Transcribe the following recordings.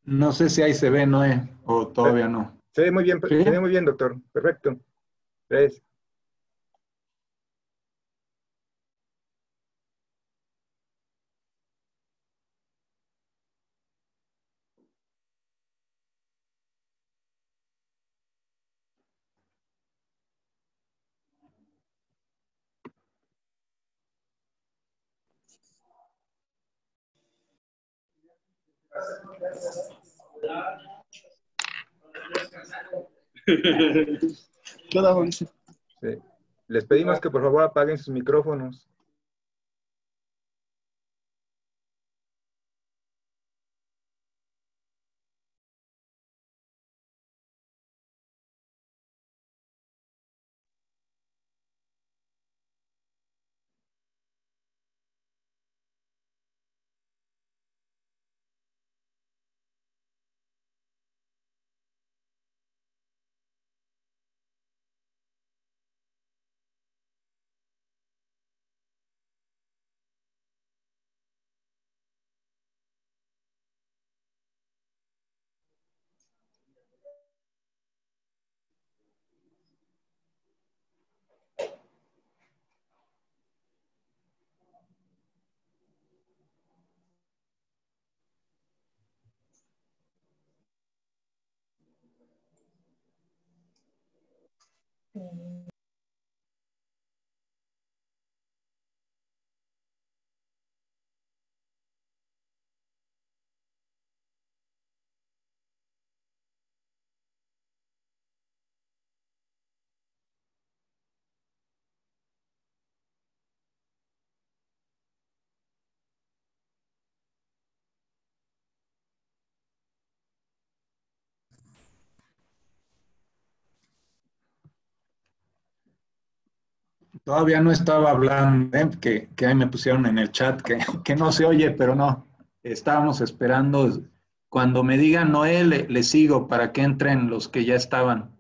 No sé si ahí se ve, Noé, o todavía no. Se ve muy bien, ¿Sí? se ve muy bien, doctor. Perfecto. Gracias. Sí. Les pedimos que por favor apaguen sus micrófonos. Todavía no estaba hablando, que ahí me pusieron en el chat que no se oye, pero no. Estábamos esperando. Cuando me digan Noé, le sigo para que entren los que ya estaban.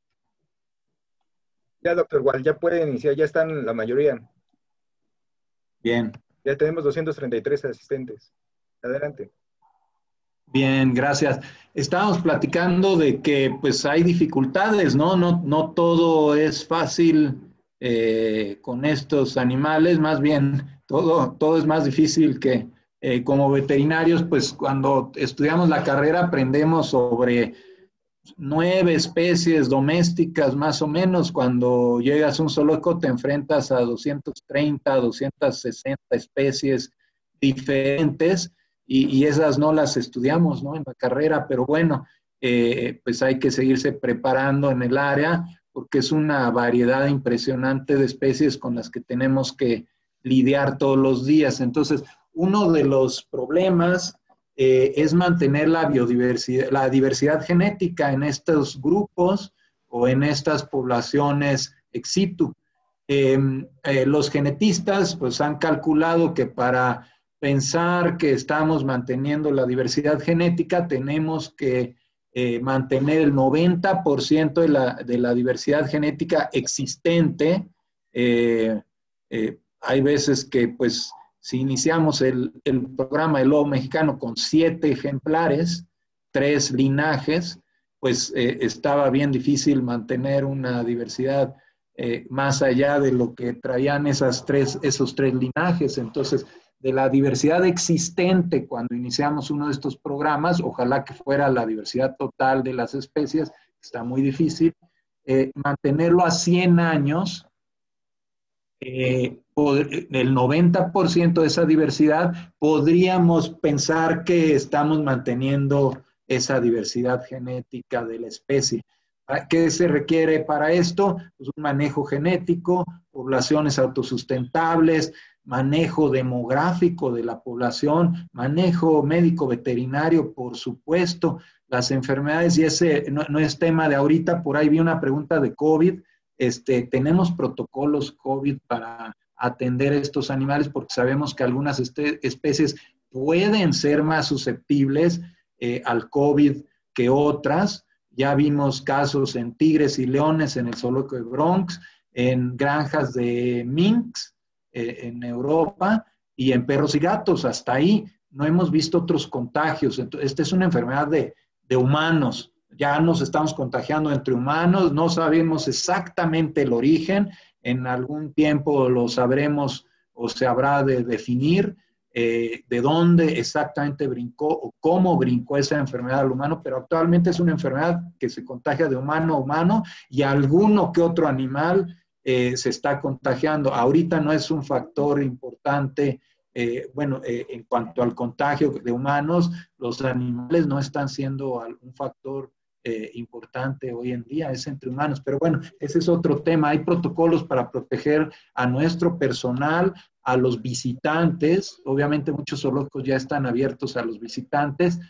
Ya, doctor, igual, ya pueden iniciar, ya están la mayoría. Bien, Ya tenemos 233 asistentes. Adelante. bien, gracias. Estábamos platicando de que pues hay dificultades, ¿no? No todo es fácil con estos animales, más bien todo es más difícil que como veterinarios, pues cuando estudiamos la carrera aprendemos sobre 9 especies domésticas más o menos. Cuando llegas a un zoológico te enfrentas a 230, 260 especies diferentes y esas no las estudiamos, ¿no? En la carrera, pero bueno, pues hay que seguirse preparando en el área porque es una variedad impresionante de especies con las que tenemos que lidiar todos los días. Entonces, uno de los problemas es mantener la diversidad genética en estos grupos o en estas poblaciones ex situ. Los genetistas pues, han calculado que para pensar que estamos manteniendo la diversidad genética tenemos que mantener el 90% de la diversidad genética existente. Hay veces que pues si iniciamos el programa del lobo mexicano con 7 ejemplares, 3 linajes, pues estaba bien difícil mantener una diversidad más allá de lo que traían esos 3 linajes. Entonces, de la diversidad existente cuando iniciamos uno de estos programas, ojalá que fuera la diversidad total de las especies, está muy difícil, mantenerlo a 100 años, el 90% de esa diversidad, podríamos pensar que estamos manteniendo esa diversidad genética de la especie. ¿Qué se requiere para esto? Pues un manejo genético, poblaciones autosustentables, manejo demográfico de la población, manejo médico veterinario, por supuesto, las enfermedades, y ese no es tema de ahorita. Por ahí vi una pregunta de COVID. Tenemos protocolos COVID para atender estos animales porque sabemos que algunas especies pueden ser más susceptibles al COVID que otras. Ya vimos casos en tigres y leones en el zoológico de Bronx, en granjas de minks en Europa y en perros y gatos, hasta ahí. no hemos visto otros contagios. Entonces, esta es una enfermedad de humanos. Ya nos estamos contagiando entre humanos, no sabemos exactamente el origen, en algún tiempo lo sabremos o se habrá de definir de dónde exactamente brincó o cómo brincó esa enfermedad al humano, pero actualmente es una enfermedad que se contagia de humano a humano y alguno que otro animal se está contagiando. Ahorita no es un factor importante. En cuanto al contagio de humanos, los animales no están siendo un factor importante hoy en día, es entre humanos. Pero bueno, ese es otro tema. Hay protocolos para proteger a nuestro personal, a los visitantes. Obviamente muchos zoológicos ya están abiertos a los visitantes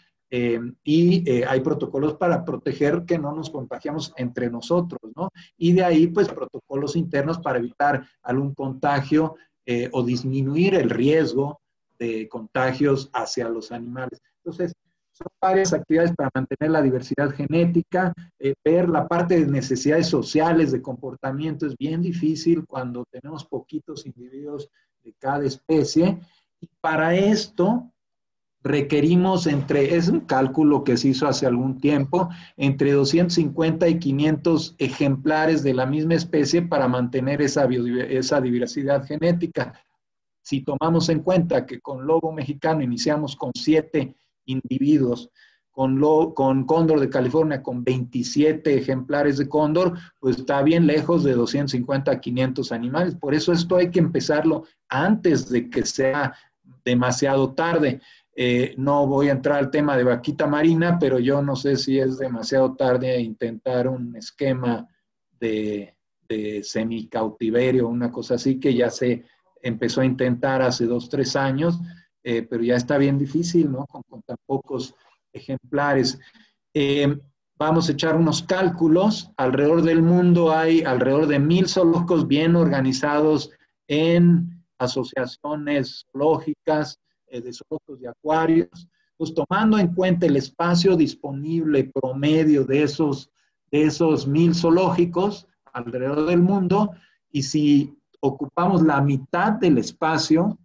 hay protocolos para proteger que no nos contagiamos entre nosotros, ¿no? Y de ahí, pues, protocolos internos para evitar algún contagio o disminuir el riesgo de contagios hacia los animales. Entonces, son varias actividades para mantener la diversidad genética, ver la parte de necesidades sociales, de comportamiento, es bien difícil cuando tenemos poquitos individuos de cada especie. Y para esto requerimos es un cálculo que se hizo hace algún tiempo, entre 250 y 500 ejemplares de la misma especie para mantener esa diversidad genética. Si tomamos en cuenta que con lobo mexicano iniciamos con 7 individuos, con cóndor de California con 27 ejemplares de cóndor, pues está bien lejos de 250 a 500 animales. Por eso esto hay que empezarlo antes de que sea demasiado tarde. No voy a entrar al tema de vaquita marina, pero yo no sé si es demasiado tarde intentar un esquema de semicautiverio, una cosa así que ya se empezó a intentar hace 2, 3 años, pero ya está bien difícil, ¿no? Con tan pocos ejemplares. Vamos a echar unos cálculos. Alrededor del mundo hay alrededor de 1,000 zoológicos bien organizados en asociaciones zoológicas, de zoológicos y acuarios. Pues tomando en cuenta el espacio disponible promedio de esos 1,000 zoológicos alrededor del mundo, y si ocupamos la mitad del espacio,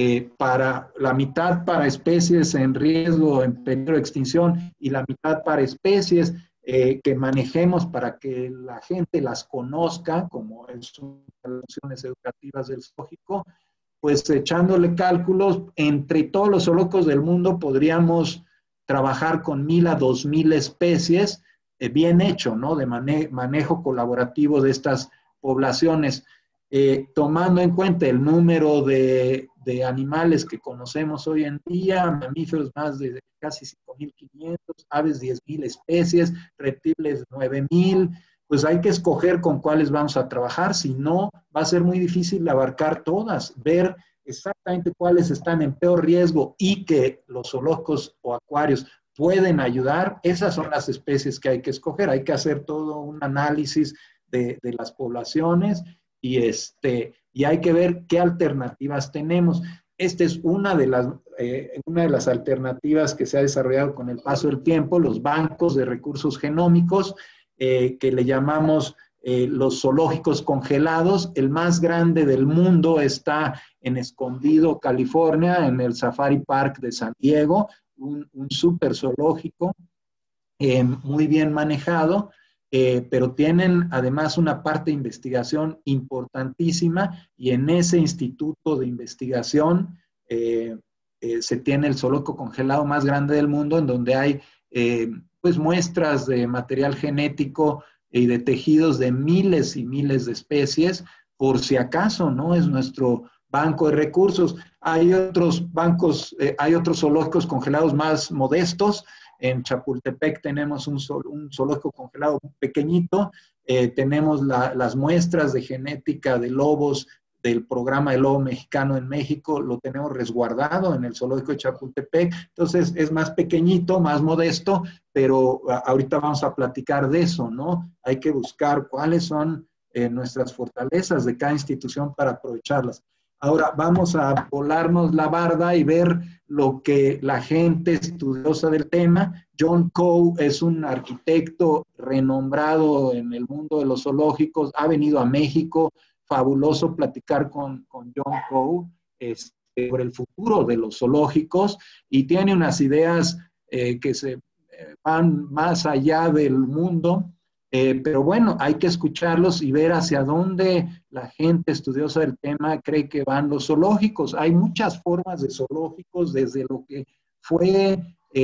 la mitad para especies en riesgo, en peligro de extinción, y la mitad para especies que manejemos para que la gente las conozca, como son las funciones educativas del zoológico, pues echándole cálculos, entre todos los zoológicos del mundo podríamos trabajar con 1,000 a 2,000 especies, bien hecho, ¿no? De manejo colaborativo de estas poblaciones. Tomando en cuenta el número de animales que conocemos hoy en día, mamíferos más de casi 5,500, aves 10,000 especies, reptiles 9,000, pues hay que escoger con cuáles vamos a trabajar, si no va a ser muy difícil abarcar todas, ver exactamente cuáles están en peor riesgo y que los zoológicos o acuarios pueden ayudar. Esas son las especies que hay que escoger, hay que hacer todo un análisis de las poblaciones y hay que ver qué alternativas tenemos. Esta es una de las alternativas que se ha desarrollado con el paso del tiempo, los bancos de recursos genómicos, que le llamamos los zoológicos congelados. El más grande del mundo está en Escondido, California, en el Safari Park de San Diego, un super zoológico muy bien manejado, pero tienen además una parte de investigación importantísima, y en ese instituto de investigación se tiene el zoológico congelado más grande del mundo, en donde hay pues muestras de material genético y de tejidos de miles y miles de especies, por si acaso, ¿no? Es nuestro banco de recursos. Hay otros bancos, hay otros zoológicos congelados más modestos. En Chapultepec tenemos un zoológico congelado pequeñito, tenemos las muestras de genética de lobos del programa de lobo mexicano en México, lo tenemos resguardado en el zoológico de Chapultepec. Entonces es más pequeñito, más modesto, pero ahorita vamos a platicar de eso, ¿no? Hay que buscar cuáles son nuestras fortalezas de cada institución para aprovecharlas. Ahora vamos a volarnos la barda y ver lo que la gente estudiosa del tema. John Coe es un arquitecto renombrado en el mundo de los zoológicos, ha venido a México, fabuloso platicar con John Coe. sobre el futuro de los zoológicos y tiene unas ideas que se van más allá del mundo, pero bueno, hay que escucharlos y ver hacia dónde la gente estudiosa del tema cree que van los zoológicos. Hay muchas formas de zoológicos, desde lo que fue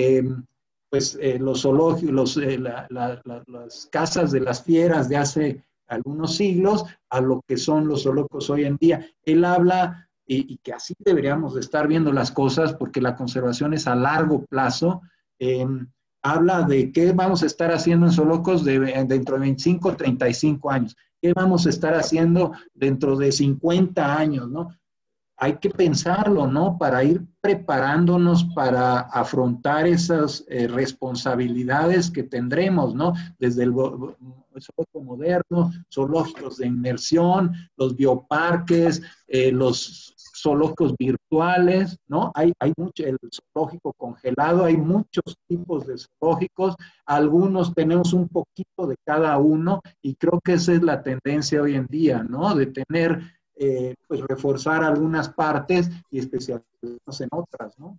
los zoológicos, las casas de las fieras de hace algunos siglos, a lo que son los zoológicos hoy en día. Él habla, y que así deberíamos de estar viendo las cosas, porque la conservación es a largo plazo. Habla de qué vamos a estar haciendo en zoológicos dentro de 25 o 35 años, qué vamos a estar haciendo dentro de 50 años, ¿no? Hay que pensarlo, ¿no? Para ir preparándonos para afrontar esas responsabilidades que tendremos, ¿no? Desde el zoológico moderno, zoológicos de inmersión, los bioparques, los zoológicos virtuales, ¿no? Hay mucho, el zoológico congelado, hay muchos tipos de zoológicos, algunos tenemos un poquito de cada uno y creo que esa es la tendencia hoy en día, ¿no? De tener pues reforzar algunas partes y especializarnos en otras, ¿no?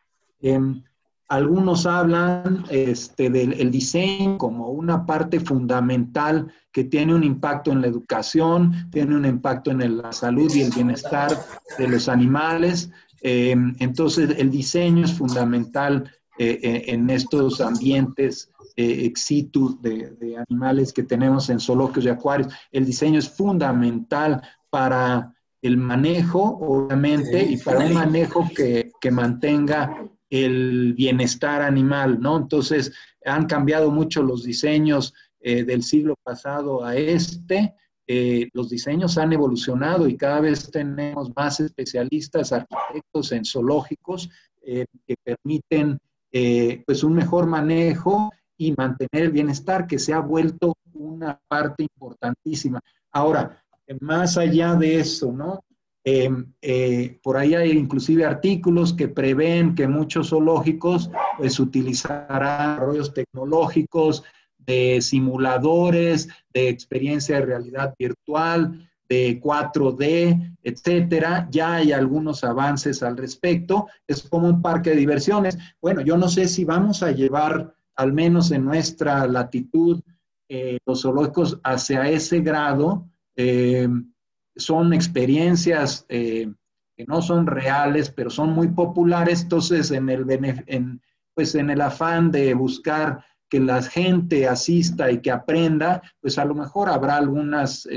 Algunos hablan del diseño como una parte fundamental que tiene un impacto en la educación, tiene un impacto en la salud y el bienestar de los animales. Entonces, el diseño es fundamental en estos ambientes ex situ de animales que tenemos en zoológicos y acuarios. El diseño es fundamental para el manejo, obviamente, y para un manejo que mantenga el bienestar animal, ¿no? Entonces, han cambiado mucho los diseños del siglo pasado a los diseños han evolucionado y cada vez tenemos más especialistas, arquitectos en zoológicos que permiten pues un mejor manejo y mantener el bienestar, que se ha vuelto una parte importantísima. Ahora, más allá de eso, ¿no? Por ahí hay inclusive artículos que prevén que muchos zoológicos pues utilizarán desarrollos tecnológicos de simuladores, de experiencia de realidad virtual, de 4D, etcétera. Ya hay algunos avances al respecto. Es como un parque de diversiones. Bueno, yo no sé si vamos a llevar, al menos en nuestra latitud, los zoológicos hacia ese grado. Son experiencias que no son reales, pero son muy populares. Entonces, en el afán de buscar que la gente asista y que aprenda, pues a lo mejor habrá algunas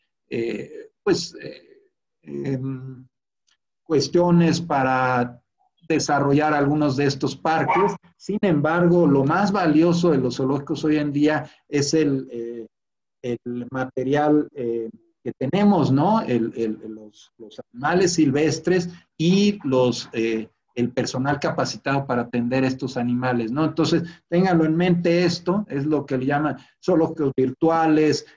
cuestiones para desarrollar algunos de estos parques. Sin embargo, lo más valioso de los zoológicos hoy en día es el material que tenemos, ¿no? Los animales silvestres y el personal capacitado para atender estos animales, ¿no? Entonces, ténganlo en mente, esto es lo que le llaman zoológicos virtuales,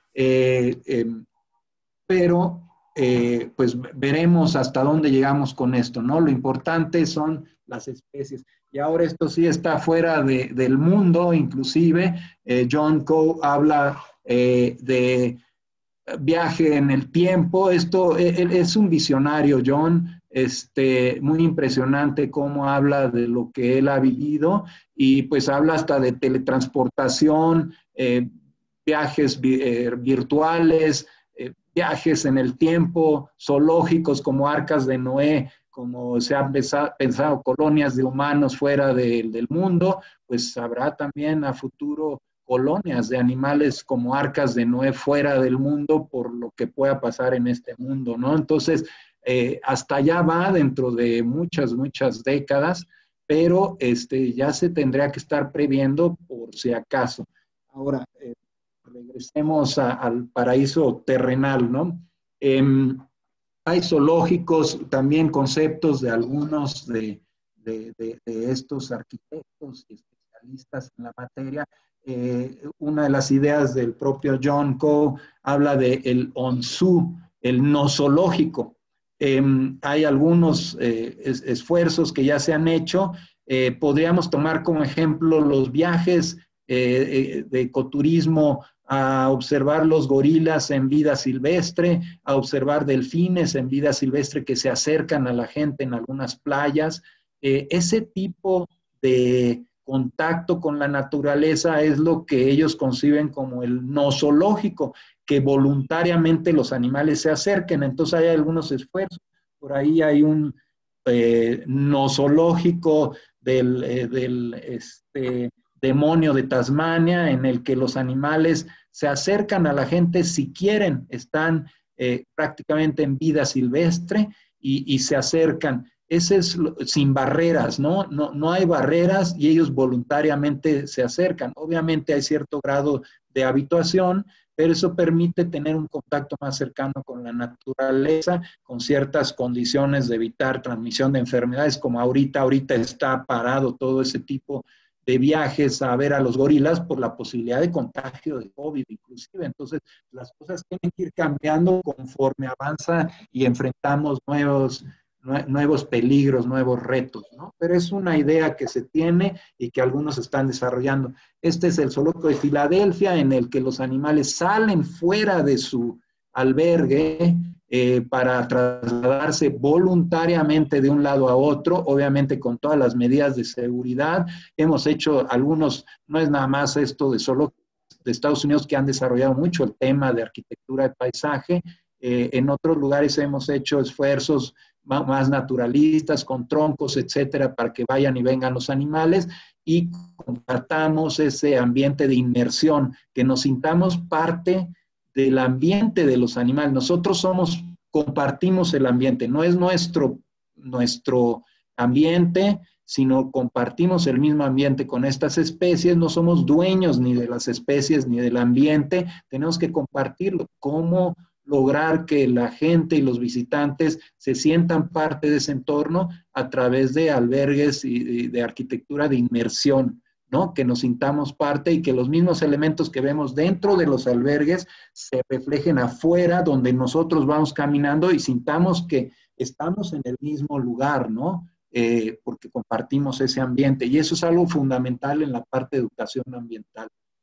pero pues veremos hasta dónde llegamos con esto, ¿no? Lo importante son las especies. Y ahora esto sí está fuera del mundo, inclusive. John Coe habla de viaje en el tiempo. Esto es un visionario, John, muy impresionante cómo habla de lo que él ha vivido y pues habla hasta de teletransportación, viajes virtuales, viajes en el tiempo, zoológicos como Arcas de Noé, como se han pensado colonias de humanos fuera del mundo, pues habrá también a futuro colonias de animales como Arcas de Noé fuera del mundo por lo que pueda pasar en este mundo, ¿no? Entonces, hasta allá va dentro de muchas, muchas décadas, pero ya se tendría que estar previendo por si acaso. Ahora, regresemos al paraíso terrenal, ¿no? Hay zoológicos, también conceptos de algunos de estos arquitectos y especialistas en la materia. Una de las ideas del propio John Coe habla de el on-zoo, el nosológico. Hay algunos esfuerzos que ya se han hecho. Podríamos tomar como ejemplo los viajes de ecoturismo a observar los gorilas en vida silvestre, a observar delfines en vida silvestre que se acercan a la gente en algunas playas. Ese tipo de contacto con la naturaleza es lo que ellos conciben como el nosológico, que voluntariamente los animales se acerquen. Entonces hay algunos esfuerzos. Por ahí hay un nosológico del demonio de Tasmania, en el que los animales se acercan a la gente si quieren, están prácticamente en vida silvestre y se acercan. Ese es sin barreras, ¿no? No hay barreras y ellos voluntariamente se acercan. Obviamente hay cierto grado de habituación, pero eso permite tener un contacto más cercano con la naturaleza, con ciertas condiciones de evitar transmisión de enfermedades, como ahorita está parado todo ese tipo de viajes a ver a los gorilas por la posibilidad de contagio de COVID inclusive. Entonces, las cosas tienen que ir cambiando conforme avanza y enfrentamos nuevos peligros, nuevos retos, ¿no? Pero es una idea que se tiene y que algunos están desarrollando. Este es el zoológico de Filadelfia, en el que los animales salen fuera de su albergue para trasladarse voluntariamente de un lado a otro, obviamente con todas las medidas de seguridad. Hemos hecho algunos, no es nada más esto de solo de Estados Unidos, que han desarrollado mucho el tema de arquitectura de paisaje. En otros lugares hemos hecho esfuerzos más naturalistas, con troncos, etcétera, para que vayan y vengan los animales y compartamos ese ambiente de inmersión, que nos sintamos parte del ambiente de los animales. Nosotros compartimos el ambiente, no es nuestro ambiente, sino compartimos el mismo ambiente con estas especies, no somos dueños ni de las especies ni del ambiente, tenemos que compartirlo. ¿Cómo lograr que la gente y los visitantes se sientan parte de ese entorno? A través de albergues y de arquitectura de inmersión, ¿no? Que nos sintamos parte y que los mismos elementos que vemos dentro de los albergues se reflejen afuera, donde nosotros vamos caminando y sintamos que estamos en el mismo lugar, ¿no? Porque compartimos ese ambiente. Y eso es algo fundamental en la parte de educación ambiental.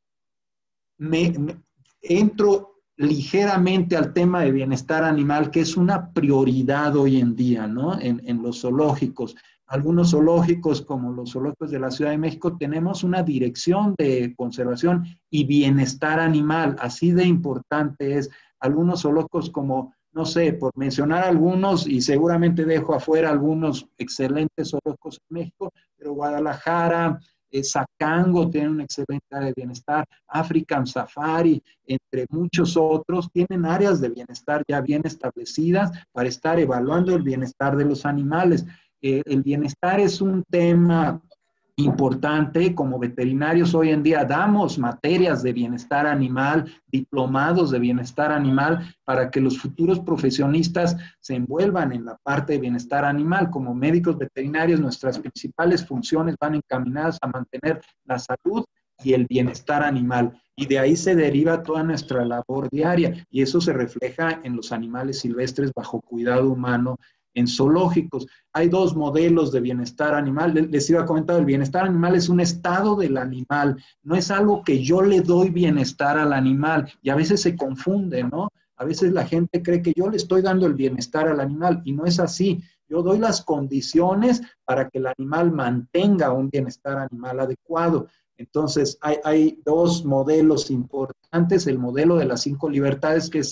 Entro ligeramente al tema de bienestar animal, que es una prioridad hoy en día, ¿no? En los zoológicos. Algunos zoológicos, como los zoológicos de la Ciudad de México, tenemos una dirección de conservación y bienestar animal, así de importante es. Algunos zoológicos como, no sé, por mencionar algunos, y seguramente dejo afuera algunos excelentes zoológicos en México, pero Guadalajara, Zacango tiene una excelente área de bienestar, African Safari, entre muchos otros, tienen áreas de bienestar ya bien establecidas para estar evaluando el bienestar de los animales. El bienestar es un tema importante. Como veterinarios hoy en día damos materias de bienestar animal, diplomados de bienestar animal, para que los futuros profesionistas se envuelvan en la parte de bienestar animal. Como médicos veterinarios, nuestras principales funciones van encaminadas a mantener la salud y el bienestar animal. Y de ahí se deriva toda nuestra labor diaria. Y eso se refleja en los animales silvestres bajo cuidado humano en zoológicos. Hay dos modelos de bienestar animal. Les iba a comentar, el bienestar animal es un estado del animal, no es algo que yo le doy bienestar al animal, y a veces se confunde, ¿no? A veces la gente cree que yo le estoy dando el bienestar al animal, y no es así. Yo doy las condiciones para que el animal mantenga un bienestar animal adecuado. Entonces, hay dos modelos importantes: el modelo de las 5 libertades, que es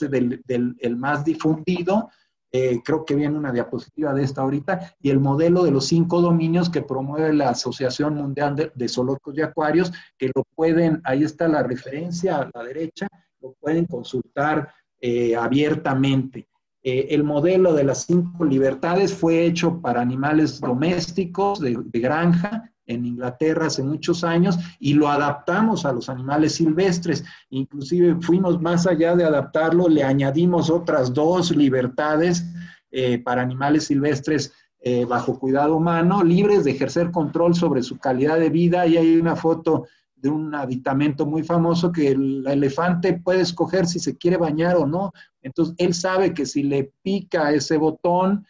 el más difundido. Creo que viene una diapositiva de esta ahorita, y el modelo de los 5 dominios que promueve la Asociación Mundial de Zoológicos y Acuarios, que lo pueden, ahí está la referencia a la derecha, lo pueden consultar abiertamente. El modelo de las 5 libertades fue hecho para animales domésticos de granja en Inglaterra hace muchos años, y lo adaptamos a los animales silvestres. Inclusive fuimos más allá de adaptarlo, le añadimos otras 2 libertades para animales silvestres bajo cuidado humano, libres de ejercer control sobre su calidad de vida. Y hay una foto de un aditamento muy famoso que el elefante puede escoger si se quiere bañar o no. Entonces, él sabe que si le pica ese botón,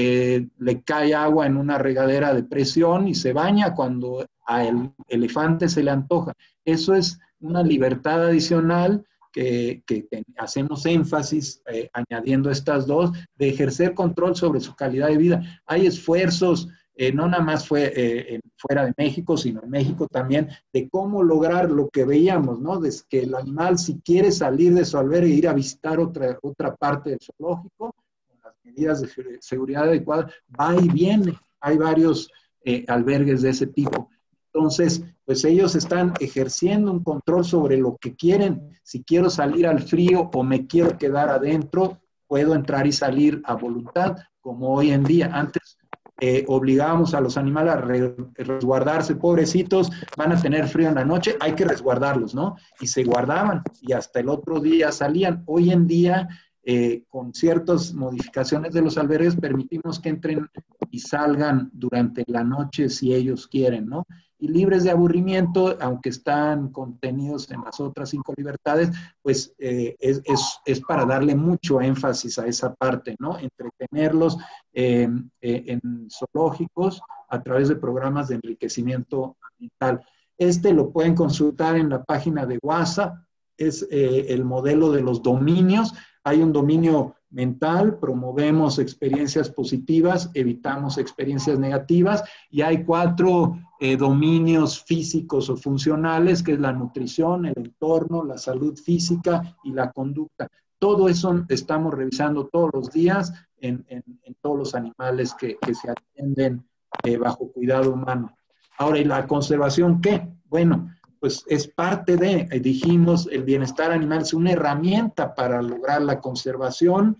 le cae agua en una regadera de presión y se baña cuando al elefante se le antoja. Eso es una libertad adicional que hacemos énfasis, añadiendo estas dos, de ejercer control sobre su calidad de vida. Hay esfuerzos, no nada más fuera de México, sino en México también, de cómo lograr lo que veíamos, ¿no? De que el animal, si quiere salir de su albergue e ir a visitar otra parte del zoológico, con las medidas de seguridad adecuadas, va y viene. Hay varios albergues de ese tipo. Entonces, pues ellos están ejerciendo un control sobre lo que quieren. Si quiero salir al frío o me quiero quedar adentro, puedo entrar y salir a voluntad, como hoy en día. Antes obligábamos a los animales a resguardarse, pobrecitos, van a tener frío en la noche, hay que resguardarlos, ¿no? Y se guardaban y hasta el otro día salían. Hoy en día, con ciertas modificaciones de los albergues, permitimos que entren y salgan durante la noche si ellos quieren, ¿no? Y libres de aburrimiento, aunque están contenidos en las otras 5 libertades, pues es para darle mucho énfasis a esa parte, ¿no? Entretenerlos en zoológicos a través de programas de enriquecimiento ambiental. Lo pueden consultar en la página de WhatsApp, es el modelo de los dominios. Hay un dominio mental, promovemos experiencias positivas, evitamos experiencias negativas, y hay 4 dominios físicos o funcionales, que es la nutrición, el entorno, la salud física y la conducta. Todo eso estamos revisando todos los días en todos los animales que se atienden bajo cuidado humano. Ahora, ¿y la conservación qué? Bueno, pues es parte dijimos, el bienestar animal es una herramienta para lograr la conservación.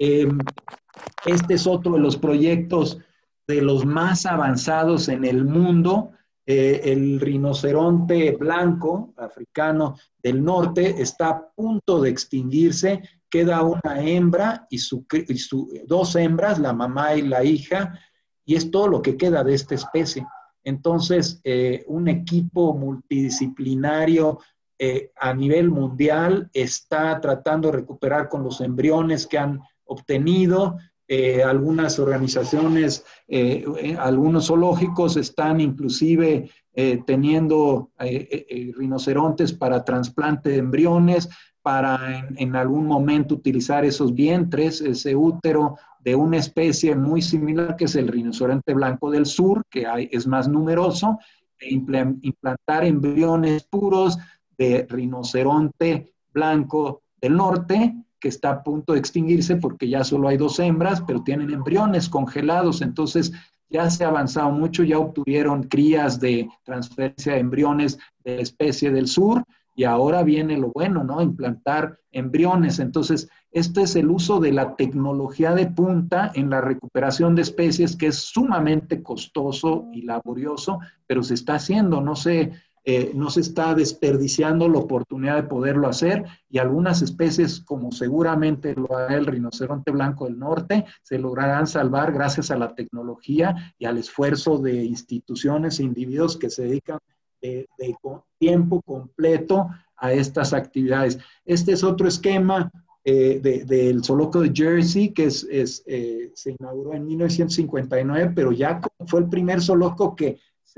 Este es otro de los proyectos de los más avanzados en el mundo. El rinoceronte blanco africano del norte está a punto de extinguirse. Queda una hembra y 2 hembras, la mamá y la hija, y es todo lo que queda de esta especie. Entonces, un equipo multidisciplinario a nivel mundial está tratando de recuperar con los embriones que han obtenido. Algunas organizaciones, algunos zoológicos están inclusive teniendo rinocerontes para trasplante de embriones, para en algún momento utilizar esos vientres, ese útero de una especie muy similar que es el rinoceronte blanco del sur, que es más numeroso, e implantar embriones puros de rinoceronte blanco del norte, que está a punto de extinguirse porque ya solo hay 2 hembras, pero tienen embriones congelados. Entonces ya se ha avanzado mucho, ya obtuvieron crías de transferencia de embriones de la especie del sur, y ahora viene lo bueno, ¿no? Implantar embriones. Entonces, este es el uso de la tecnología de punta en la recuperación de especies, que es sumamente costoso y laborioso, pero se está haciendo, no se está desperdiciando la oportunidad de poderlo hacer, y algunas especies, como seguramente lo hará el rinoceronte blanco del norte, se lograrán salvar gracias a la tecnología y al esfuerzo de instituciones e individuos que se dedican de tiempo completo a estas actividades. Este es otro esquema del zoológico de Jersey, que se inauguró en 1959, pero ya fue el primer zoológico que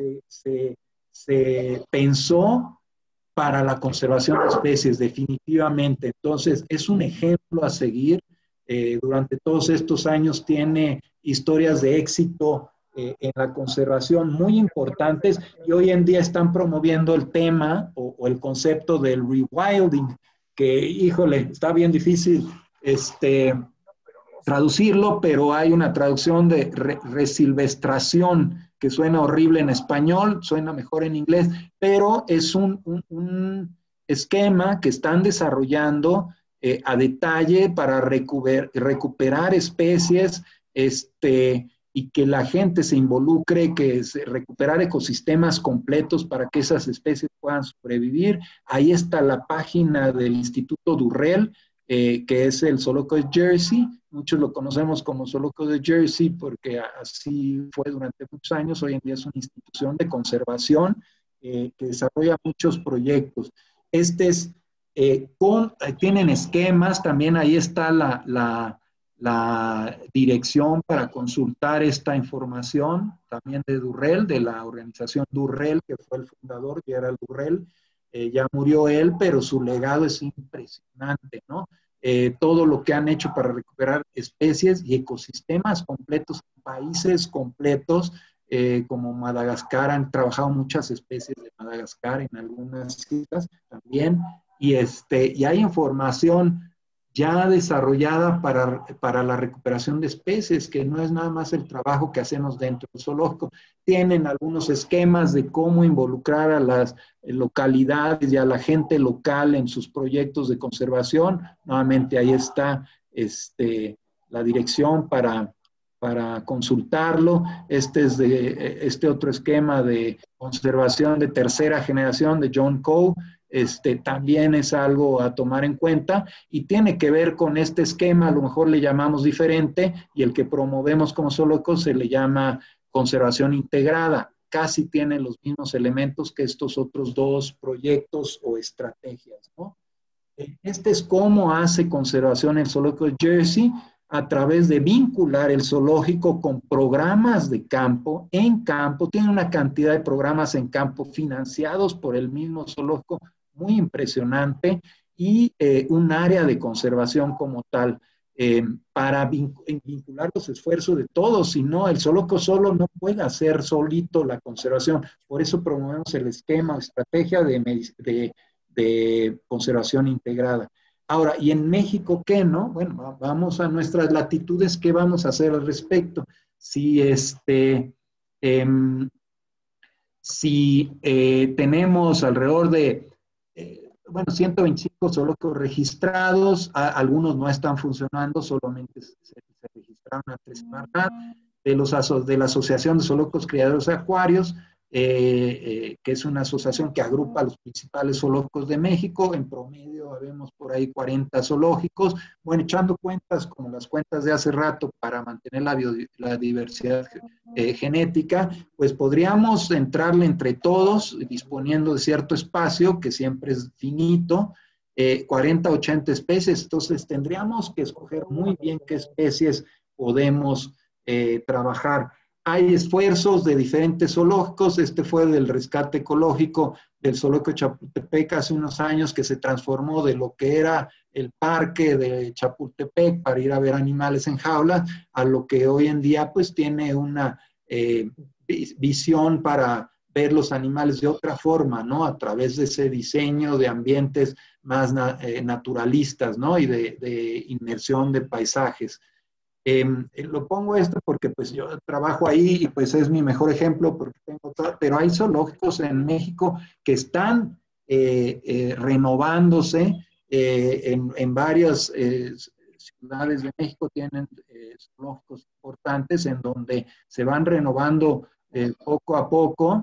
se pensó para la conservación de especies, definitivamente. Entonces, es un ejemplo a seguir. Durante todos estos años tiene historias de éxito en la conservación muy importantes, y hoy en día están promoviendo el tema o el concepto del rewilding, que, híjole, está bien difícil traducirlo, pero hay una traducción de resilvestración, que suena horrible en español, suena mejor en inglés, pero es un esquema que están desarrollando a detalle para recuperar especies, y que la gente se involucre, recuperar ecosistemas completos para que esas especies puedan sobrevivir. Ahí está la página del Instituto Durrell, que es el zoológico de Jersey. Muchos lo conocemos como zoológico de Jersey porque así fue durante muchos años. Hoy en día es una institución de conservación que desarrolla muchos proyectos. Tienen esquemas, también ahí está la dirección para consultar esta información, también de Durrell, de la organización Durrell, que fue el fundador, Gerald Durrell. ya murió él, pero su legado es impresionante, ¿no? Todo lo que han hecho para recuperar especies y ecosistemas completos, países completos, como Madagascar, han trabajado muchas especies de Madagascar en algunas islas también, y hay información ya desarrollada para la recuperación de especies, que no es nada más el trabajo que hacemos dentro del zoológico. Tienen algunos esquemas de cómo involucrar a las localidades y a la gente local en sus proyectos de conservación. Nuevamente ahí está la dirección para consultarlo. Este otro esquema de conservación de tercera generación de John Coe, también es algo a tomar en cuenta y tiene que ver con este esquema, a lo mejor le llamamos diferente, y el que promovemos como zoológicos se le llama conservación integrada. Casi tiene los mismos elementos que estos otros dos proyectos o estrategias, ¿no? Este es cómo hace conservación el zoológico de Jersey, a través de vincular el zoológico con programas de campo, en campo. Tiene una cantidad de programas en campo financiados por el mismo zoológico muy impresionante, y un área de conservación como tal, para vincular los esfuerzos de todos. Si no, el zoológico solo no puede hacer solito la conservación. Por eso promovemos el esquema o estrategia de conservación integrada. Ahora, ¿y en México qué, no? Bueno, vamos a nuestras latitudes, ¿qué vamos a hacer al respecto? Si tenemos alrededor de 125 zoológicos registrados, algunos no están funcionando, solamente se registraron a 3 semanas, de la Asociación de Zoológicos Criadores Acuarios, que es una asociación que agrupa a los principales zoológicos de México. En promedio vemos por ahí 40 zoológicos. Bueno, echando cuentas como las cuentas de hace rato para mantener la diversidad genética, pues podríamos entrarle entre todos, disponiendo de cierto espacio, que siempre es finito, 40, 80 especies. Entonces tendríamos que escoger muy bien qué especies podemos trabajar. Hay esfuerzos de diferentes zoológicos. Fue del rescate ecológico del zoológico de Chapultepec hace unos años, que se transformó de lo que era el parque de Chapultepec para ir a ver animales en jaulas, a lo que hoy en día pues tiene una visión para ver los animales de otra forma, ¿no? A través de ese diseño de ambientes más naturalistas, ¿no? Y de inmersión de paisajes. Lo pongo esto porque pues yo trabajo ahí y pues es mi mejor ejemplo, porque tengo todo, pero hay zoológicos en México que están renovándose, en varias ciudades de México tienen zoológicos importantes en donde se van renovando poco a poco,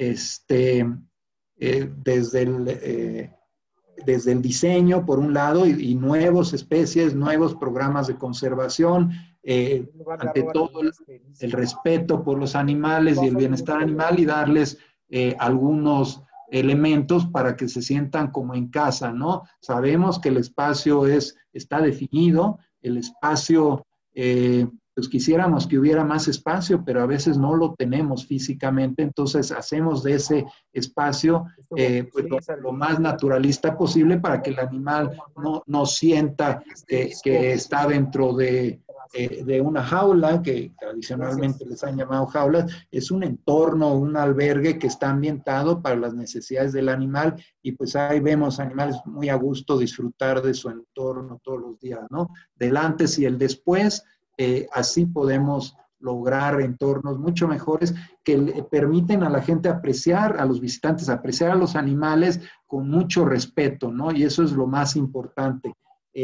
desde el diseño, por un lado, y nuevas especies, nuevos programas de conservación, ante todo el respeto por los animales y el bienestar animal, y darles algunos elementos para que se sientan como en casa, ¿no? Sabemos que el espacio está definido, el espacio, pues quisiéramos que hubiera más espacio, pero a veces no lo tenemos físicamente. Entonces hacemos de ese espacio pues lo más naturalista posible, para que el animal no sienta que está dentro de una jaula, que tradicionalmente les han llamado jaulas. Es un entorno, un albergue que está ambientado para las necesidades del animal, y pues ahí vemos animales muy a gusto disfrutar de su entorno todos los días, ¿no? Del antes y el después. Así podemos lograr entornos mucho mejores, que le permiten a la gente apreciar, a los visitantes apreciar a los animales con mucho respeto, ¿no? Y eso es lo más importante.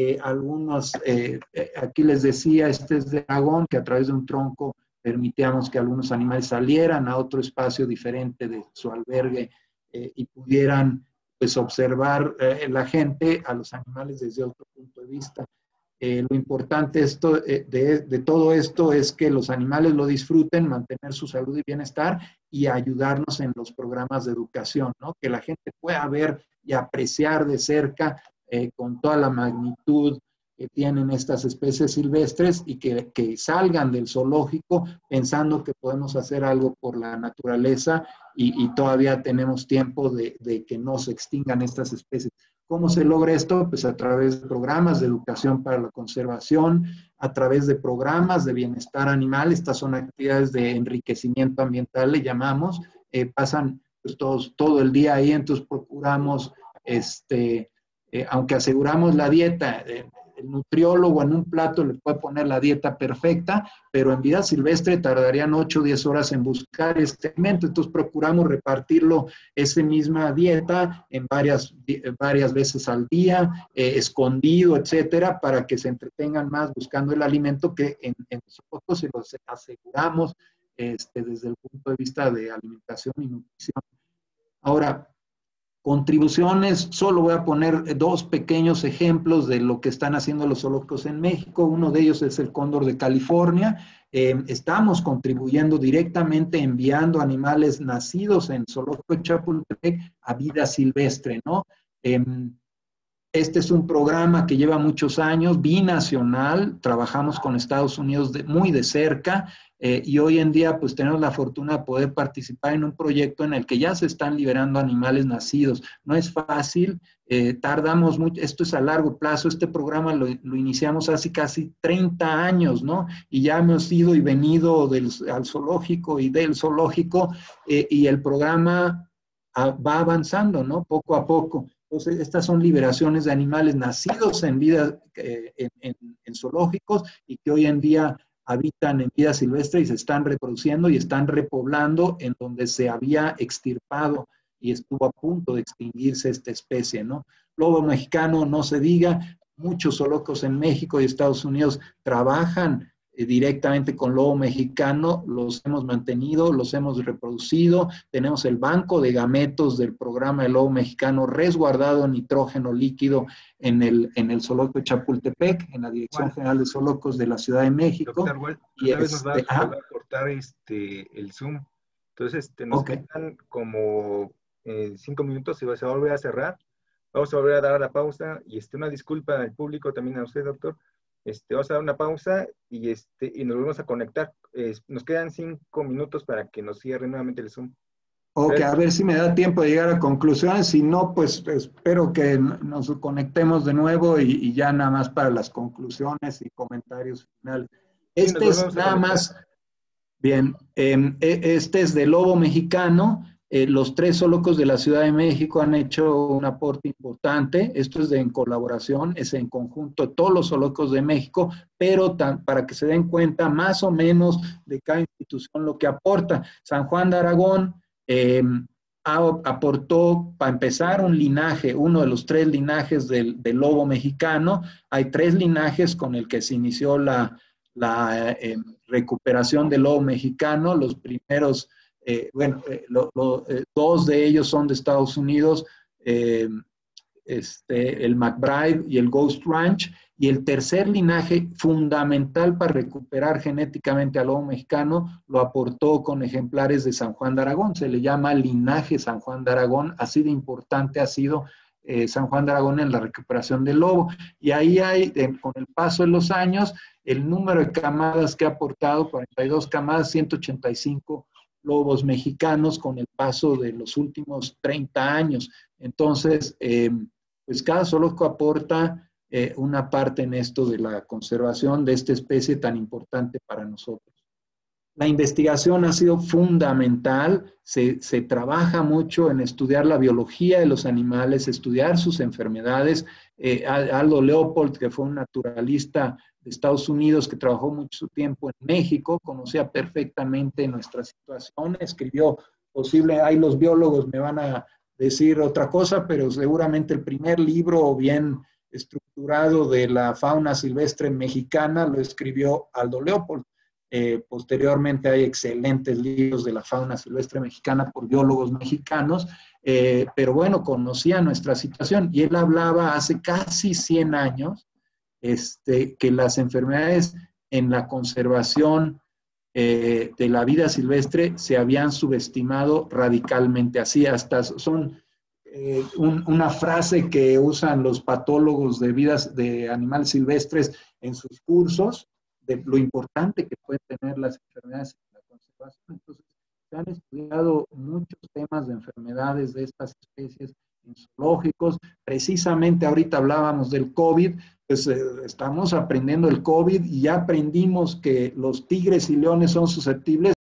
Aquí les decía, este es de dragón, que a través de un tronco permitíamos que algunos animales salieran a otro espacio diferente de su albergue, y pudieran pues observar la gente a los animales desde otro punto de vista. Lo importante de todo esto es que los animales lo disfruten, mantener su salud y bienestar, y ayudarnos en los programas de educación, ¿no? Que la gente pueda ver y apreciar de cerca, con toda la magnitud que tienen estas especies silvestres, y que salgan del zoológico pensando que podemos hacer algo por la naturaleza y todavía tenemos tiempo de que no se extingan estas especies. ¿Cómo se logra esto? Pues a través de programas de educación para la conservación, a través de programas de bienestar animal. Estas son actividades de enriquecimiento ambiental, le llamamos. Pasan pues, todo el día ahí, entonces procuramos, aunque aseguramos la dieta, el nutriólogo en un plato le puede poner la dieta perfecta, pero en vida silvestre tardarían 8 o 10 horas en buscar este alimento. Entonces procuramos repartirlo esa misma dieta en varias veces al día, escondido, etcétera, para que se entretengan más buscando el alimento que en nosotros se los aseguramos desde el punto de vista de alimentación y nutrición. Ahora, contribuciones, solo voy a poner 2 pequeños ejemplos de lo que están haciendo los zoológicos en México. Uno de ellos es el cóndor de California. Estamos contribuyendo directamente enviando animales nacidos en Zoológico de Chapultepec a vida silvestre, ¿no? Este es un programa que lleva muchos años, binacional, trabajamos con Estados Unidos muy de cerca, y hoy en día pues tenemos la fortuna de poder participar en un proyecto en el que ya se están liberando animales nacidos. No es fácil, tardamos mucho, esto es a largo plazo. Este programa lo iniciamos hace casi 30 años, ¿no? Y ya hemos ido y venido al zoológico y del zoológico, y el programa va avanzando, ¿no? Poco a poco. Entonces, estas son liberaciones de animales nacidos en vida, en zoológicos, y que hoy en día habitan en vida silvestre y se están reproduciendo y están repoblando en donde se había extirpado y estuvo a punto de extinguirse esta especie, ¿no? Lobo mexicano, no se diga, muchos zoológicos en México y Estados Unidos trabajan directamente con lobo mexicano, los hemos mantenido, los hemos reproducido, tenemos el banco de gametos del programa de lobo mexicano resguardado en nitrógeno líquido en el zoológico de Chapultepec, en la Dirección General de Zoológicos de la Ciudad de México. Doctor, otra vez nos va a cortar el Zoom. Entonces, nos quedan como 5 minutos y se va a volver a cerrar. Vamos a volver a dar la pausa y una disculpa al público, también a usted, doctor. Vamos a dar una pausa y nos volvemos a conectar. Nos quedan 5 minutos para que nos cierre nuevamente el Zoom. Ok, a ver si me da tiempo de llegar a conclusiones. Si no, pues espero que nos conectemos de nuevo y ya nada más para las conclusiones y comentarios finales. Este es nada más, bien, este es de lobo mexicano. Los 3 zoológicos de la Ciudad de México han hecho un aporte importante. Esto es en colaboración, es en conjunto de todos los zoológicos de México, pero para que se den cuenta más o menos de cada institución lo que aporta. San Juan de Aragón aportó, para empezar, un linaje, uno de los 3 linajes del lobo mexicano. Hay 3 linajes con el que se inició la recuperación del lobo mexicano. Los primeros... dos de ellos son de Estados Unidos, el McBride y el Ghost Ranch, y el tercer linaje fundamental para recuperar genéticamente al lobo mexicano lo aportó con ejemplares de San Juan de Aragón. Se le llama linaje San Juan de Aragón, así de importante ha sido San Juan de Aragón en la recuperación del lobo. Y ahí hay, con el paso de los años, el número de camadas que ha aportado, 42 camadas, 185 lobos mexicanos con el paso de los últimos 30 años. Entonces, pues cada zoológico aporta una parte en esto de la conservación de esta especie tan importante para nosotros. La investigación ha sido fundamental, se trabaja mucho en estudiar la biología de los animales, estudiar sus enfermedades. Aldo Leopold, que fue un naturalista de Estados Unidos que trabajó mucho tiempo en México, conocía perfectamente nuestra situación, escribió ahí los biólogos me van a decir otra cosa, pero seguramente el primer libro bien estructurado de la fauna silvestre mexicana lo escribió Aldo Leopold. Posteriormente hay excelentes libros de la fauna silvestre mexicana por biólogos mexicanos, pero bueno, conocía nuestra situación y él hablaba hace casi 100 años que las enfermedades en la conservación de la vida silvestre se habían subestimado radicalmente. Así hasta son una frase que usan los patólogos de animales silvestres en sus cursos, de lo importante que pueden tener las enfermedades en la conservación. Entonces, Se han estudiado muchos temas de enfermedades de estas especies en zoológicos. Precisamente ahorita hablábamos del COVID, pues estamos aprendiendo el COVID y ya aprendimos que los tigres y leones son susceptibles